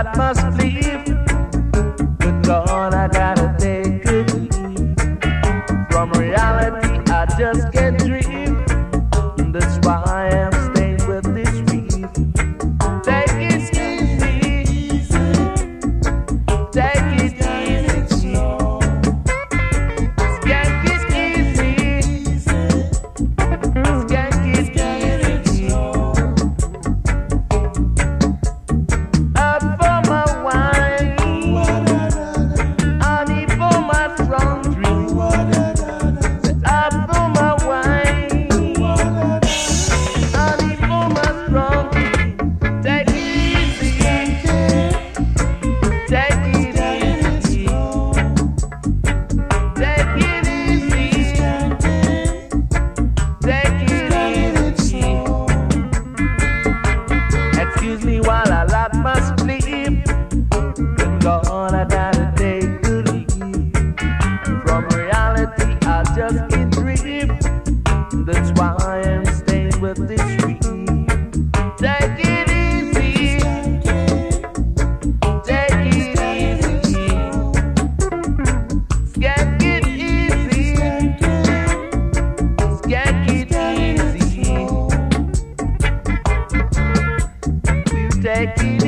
lot must leave. But God, I gotta take a leave. From reality, I just can't dream. That's why I'm staying with this reef. Take it easy. Take it easy. Skank it easy. Skank it easy. Up for my wine, honey for my strong drink. Up for my wine, honey for my strong drink. Take it easy. Take it easy. Take it easy. Take it easy. Excuse me while I lock my sleep. But God, I gotta take a leave. From reality, I just can't dream. That's why I'm staying with this dream. Take it easy. Take it easy. Skank it easy. Skank it easy. You take it